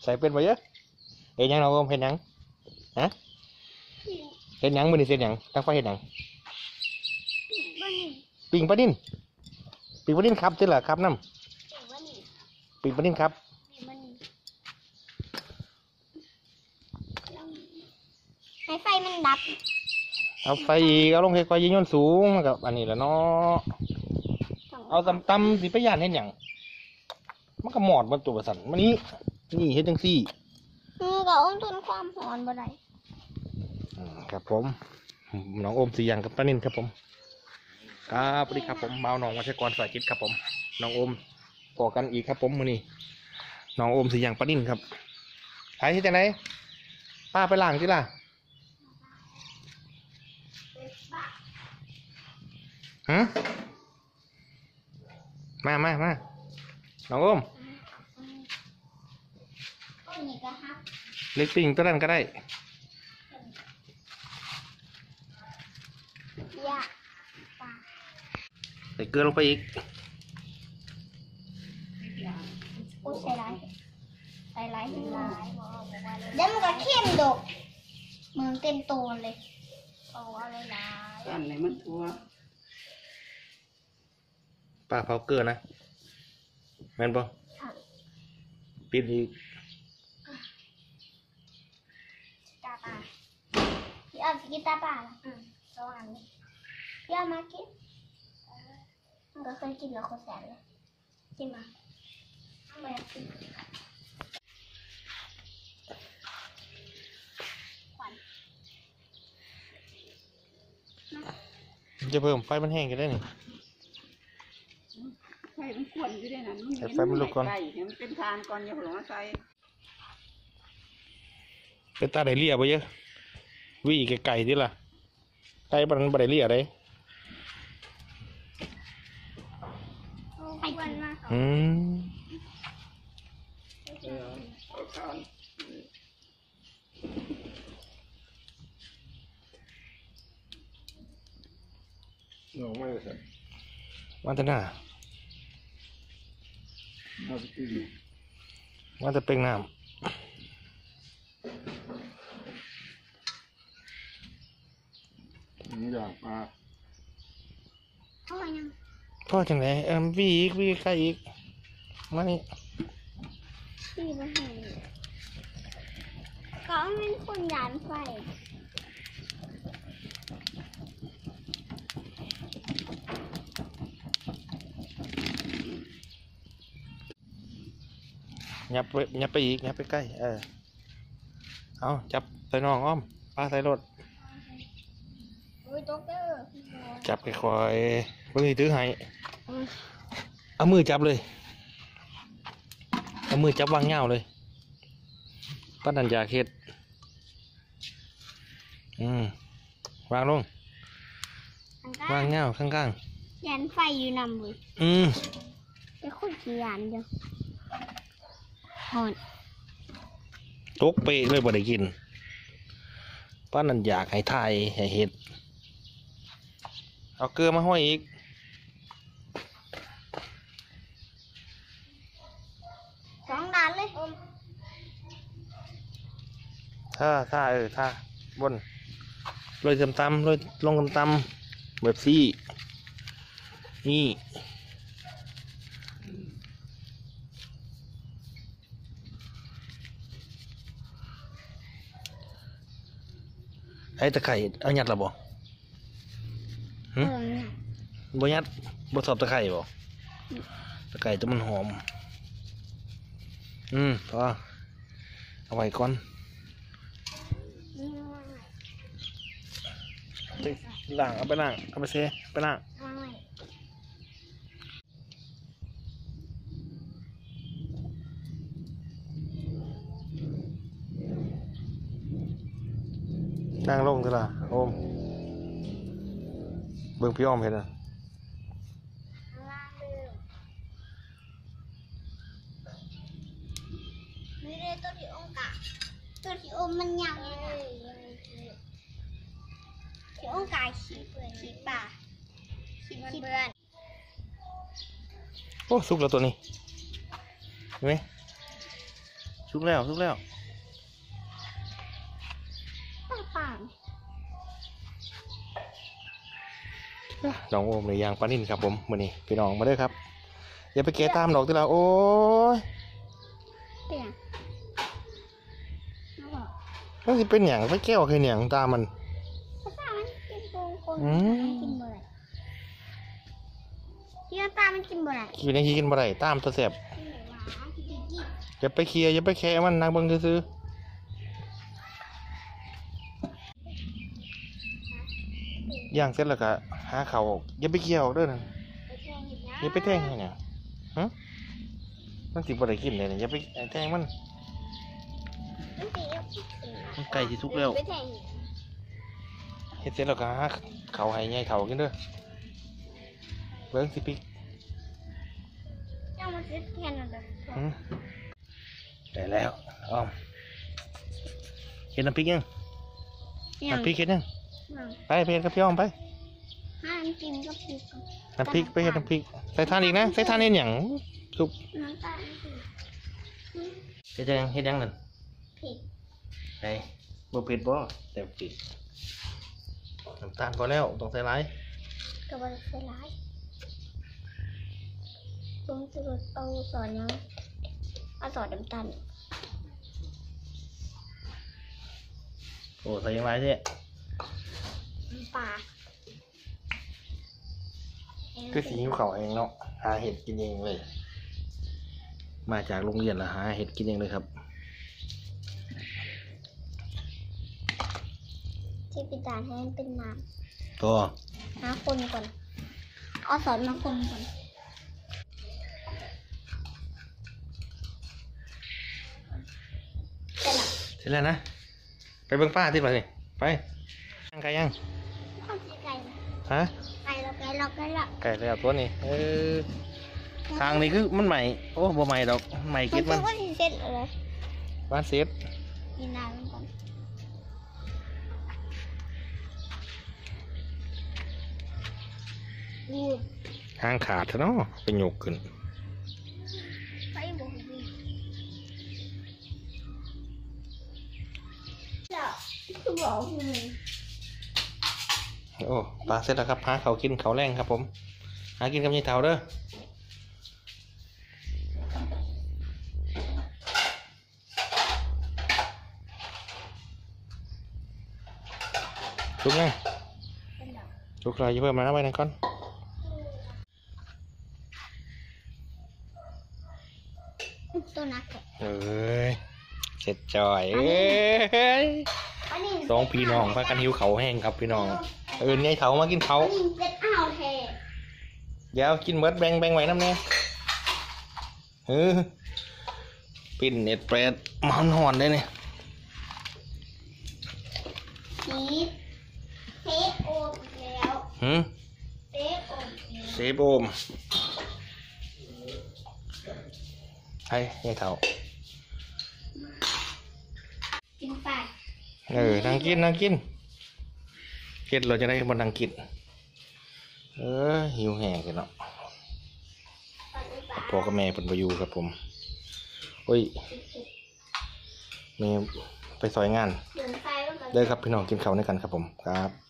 ส่เป็นไปเยอะเห็นยังเราเห็นยังฮะเห็นยังมือนี่เห็นยังตั้งไฟเห็นยังปิงปลานิ่นปิงปลานิ่นครับใช่เหรอครับน้ำปิงปลานิ่นครับให้ไฟมันดับเอาไฟอีกเอาลงไฟไฟยิ่งย่นสูงกับอันนี้แหละเนาะเอาตำสิไปย่านเห็นยังมันก็หมอดมันตัวประสันมันนี่เห็นจังซี่ก็อมทนความร้อนบ่ได้ครับผมน้องโอมสีอย่างกับป้านินครับผมครับสวัสดีครับผมบ่าวน้องวัชกรสายจิตครับผมน้องโอมพอกันอีกครับผมมื้อนี้น้องโอมสีอย่างป้านินครับหายที่ไหนป้าไปล้างที่ล่ะฮะมาน้องโอมเล็กปิ้งตัวนั้นก็ได้ใส่เกลือลงไปอีกอู้ใส่ไรเดี๋ยวมันก็เข้มดกมือเต็มตัวเลยเอาอะไรหลายอันไหนมันทัวป้าเผาเกลือนะแม่นปะปิดอีกตาปลาพี่เอากินตาปลาละสองอันเลยพี่เอามากินมันก็เคยกินแล้วโคตรแสบเลยกินมาเอามากินจะเพิ่มไฟมันแห้งกันได้นี่ไฟมันขวนอยู่ได้นะไฟมันลุกก่อนมันเป็นทานก่อนอย่าหลงมาใส่เป็นตาไดเลี่ยไปเยอะวิ่งไก่ที่ล่ะไก่มันไดเลี่ยอะไรไปกินมามันจะหน้ามันจะเป็นน้ำนี่อยากมาพ่อจังไหนวีใครอีกมานี่พี่มาให้ก็เป็นคนยานไฟยับไปอีกยับไปใกล้เอาจับใส่น้องอ้อมป้าใส่รถจับค่อยๆเพิ่งถือให้เอามือจับเลยเอามือจับวางเงาเลยป้าดันยาเค็ดวางลงวางเงาข้างๆยันไฟอยู่นำเลยจะคุยกี่ยันเดียวหอนตกเปะเลยบ่ได้กินป้านันอยากให้ไทยให้เห็ดเอาเกลือมาห้อยอีกสองด้านเลยท่าบนโรยตำโรยลงตำแบบซี่นี่ไอ้ตะไคร่เอายัดหรอบ่บ่ยัดบ่สอบตะไคร่บ่ตะไคร่ตัวมันหอมพอเอาไว้ก่อนล้างเอาไปล้างเอาไปเซไปล้างนั่งลงเถอะล่ะโอมเบิ่งพี่อ้อมเห็นอ่ะไม่ได้ตัวที่องกะตัวที่อมมันยาวเลยที่องกะขีดป่าขีดเบือนโอ้สุกแล้วตัวนี้เห็นไหมสุกแล้วสุกแล้วตาป่าน้องโอมเลยยางปลานิ่นครับผมมื้อนี้พี่น้องมาเด้อครับอย่าไปแกะตามดอกที่เราโอ้ยเปลี่ยนแล้วก็มันสิเป็นหยังไปแก้วคือหยังตามมันภาษามันกินโกงคนอืมมันกินบ่ได้ที่ตามันกินบ่ได้กินยังกินบ่ได้ตามตัวแสบกินแบบหวานกินกินอย่าไปเคลียร์อย่าไปแคะมันนางเบิ่งซื่อๆย่างเสร็จแล้วก็หาเขาวอย่าไปเคี่ยวเด้อนั่นไปแทงอีกนะอย่าไปแทงให้เนี่ยฮะมันสิบ่ได้กินเลยเนี่ยอย่าไปแทงมันมันสิเอาขี้เกียจมันใกล้สิสุกแล้วไปแทงอีกเฮ็ดเสร็จแล้วก็หาเขาวให้ใหญ่เฒ่ากินเด้อเบิ่งสิปิกเจ้ามันจะแทงอะไรหืมได้แล้วอ้อมเฮ็ดน้ำพริกยังน้ำพริกเฮ็ดยังไปเฮ็ดกับพี่อ้อมไปห้ามกินก็พริกน้ำพริกไปเฮ็ดน้ำพริกใส่ทานอีกนะใส่ทานเฮ็ดหยังซุปน้ำตาลสิเฮ็ดยังนั่นผิดไปบ่เผ็ดบ่แต่เผ็ดน้ำตาลพอแล้วต้องใส่หลายกับบริษัทร้ายลุงจะเอาสอนยังเอาสอนน้ำตาลโอ้ใส่ยังหลายเด้ปลาคือสิหิวข้าวเองเนาะหาเห็ดกินเองเลยมาจากโรงเรียนแล้วหาเห็ดกินเองเลยครับที่พิจารณ์ให้มันเป็นน้ตัวำหาคนก่อนเอาสอนมาคนก่อนเสร็จแล้วเสร็จแล้วนะไปเบิ่งป้าที่มาสิไปยังไก่ยังข้าวจีไก่ฮะไก่เราไก่เราไก่เราไก่แล้วตัวนี้ทางนี้คือมันใหม่โอ้บ่ใหม่ดอกใหม่มักินดคืมัอน ว่าที่เสร็จเลยบ้านเซฟมีน้ำมันก่อนนี่ทางขาดซะเนาะเป็นหยกขึ้นไปบอกดีเจ้าคือบอกคือมึงโอ้ปลาเสร็จแล้วครับหาเขาวกินเขาวแรงครับผมหากินกับยายเฒ่าเด้อลุกยังเป็นดอกลุกเลยอย่าเพิ่มมาเอาไว้นั่นก่อนตัวนักแกะเอ้ยเสร็จจอยเอ้ยอันนี้สองพี่น้องพากันหิวเขาวแห้งครับพี่น้องยายเฒ่ามากินเขาวอันนี้เจ็ดอ้าวแทนเดี๋ยวกินเบิดแบ่งไว้น้ำเนี่ยปิ้นเน็ตเปรดมันหอนได้เนี่ยชีสเทคโอมอีกแล้ว เทคโอมอีกเซฟโอมให้ยายเฒ่ากินไปนั่งกินเก็ดเราจะได้บนนั่งกินหิวแห้งกันเนาะปัดไปปะพ่อกับแม่เป็นไปอยู่ครับผมโอ้ยแม่ไปซอยงานเดินไปว่ากันเด้อครับพี่น้องกินข้าวด้วยกันครับผมครับ